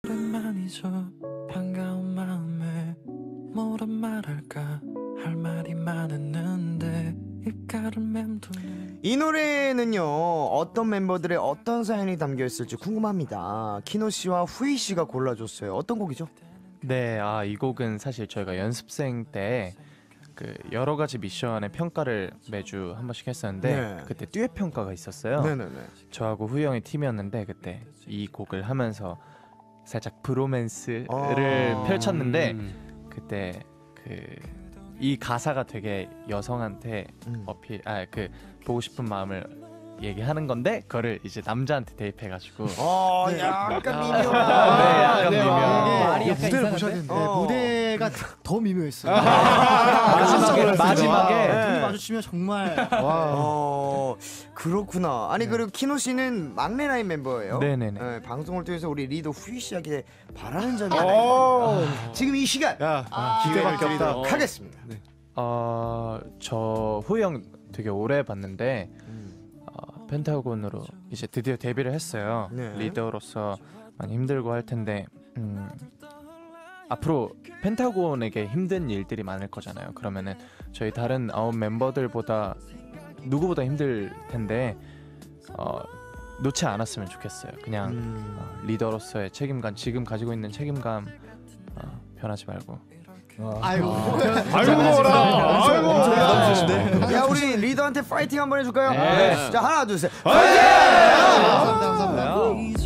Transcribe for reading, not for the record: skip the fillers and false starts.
오랜만이죠. 반가운 마음에 뭐라 말할까 할 말이 많았는데 입가를 맴도네. 이 노래는요 어떤 멤버들의 어떤 사연이 담겨 있을지 궁금합니다. 키노 씨와 후이 씨가 골라줬어요. 어떤 곡이죠? 네, 이 곡은 사실 저희가 연습생 때 그 여러 가지 미션의 평가를 매주 한 번씩 했었는데 네. 그때 듀엣 평가가 있었어요. 네네네. 저하고 후이 형이 팀이었는데 그때 이 곡을 하면서 살짝 브로맨스를 펼쳤는데 그때 이 가사가 되게 여성한테 어필, 보고 싶은 마음을 얘기하는 건데 그거를 이제 남자한테 대입해가지고 약간 네, 미묘한. 약간 미묘한. 말이 약간 무대를 이상한데? 보셔야 되는데 어. 무대가 더 미묘했어요. 마지막에 둘이 마주치면 정말 그렇구나. 아니 그리고 키노 씨는 막내 라인 멤버예요. 네네네. 네, 방송을 통해서 우리 리더 후이 씨에게 바라는 점이 하나 있습니다. 지금 이 시간 기대밖에 없다. 하겠습니다. 저 후이 형 되게 오래 봤는데 펜타곤으로 이제 드디어 데뷔를 했어요. 네. 리더로서 많이 힘들고 할 텐데 앞으로 펜타곤에게 힘든 일들이 많을 거잖아요. 그러면은 저희 다른 9 멤버들보다 누구보다 힘들 텐데 놓지 않았으면 좋겠어요. 그냥 리더로서의 책임감, 지금 가지고 있는 책임감 변하지 말고. 야 우리 리더한테 파이팅 한번 해줄까요? 네. 자 하나 둘 셋. 감사합니다. 이